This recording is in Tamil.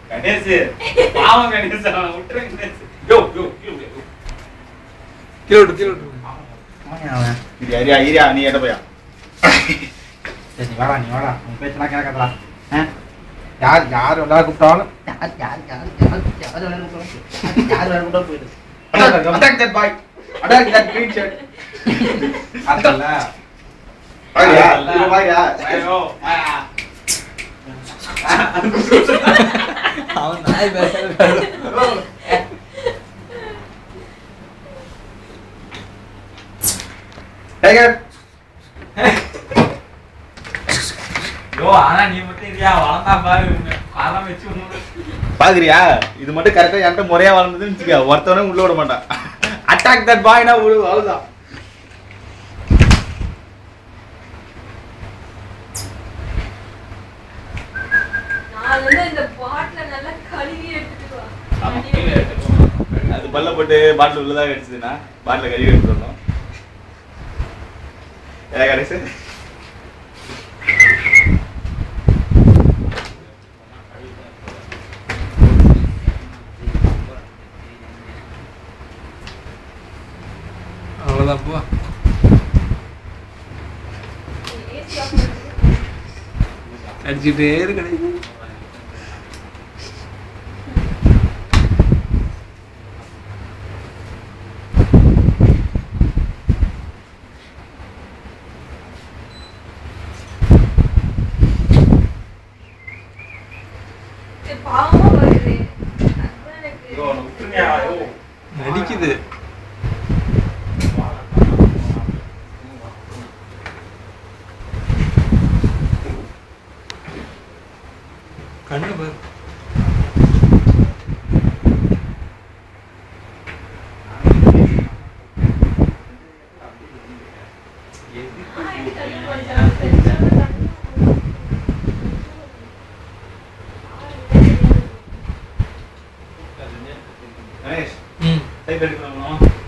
கணேஷ் பாவம் கணேஷ் அவன் விட்டுரு கணேஷ். யோ யோ கீழே விட்டு அவன் இது ஐயா நீ எட்ட போயா? சரி நீ வாடா உன் பேச்செல்லாம் கேட்கறா. யார் விளையாட கூப்பிட்டாலும் யார் விளையாட கூப்பிட்டாலும் போயிடு. Attack that boy. Attack that green shirt. அதல்ல வாயா வாயா ஐயோ வாயா. அவன் நாய் பேசுறது டைகர் யோ ஆனா நீ மட்டும் இல்லையா வளர்ந்தா பாரு காலம் வச்சு பாக்குறியா? இது மட்டும் கரெக்டா என்கிட்ட முறையா வளர்ந்ததுன்னு வச்சுக்க, ஒருத்தவனே உள்ள விட மாட்டான். அட்டாக் தட் பாய்னா அவ்வளவுதான். அது பல்ல போட்டு பாட்டில் உள்ளதாக அடிச்சதுன்னா பாட்டில கழுவி எடுத்துடணும். கடைசி அவ்வளோதான் போ. அடிச்சுட்டே இருக்கடை. நடிக்குது கண்ணு பாரு. கணேஷ் சைக்கிள் எடுக்கணும்.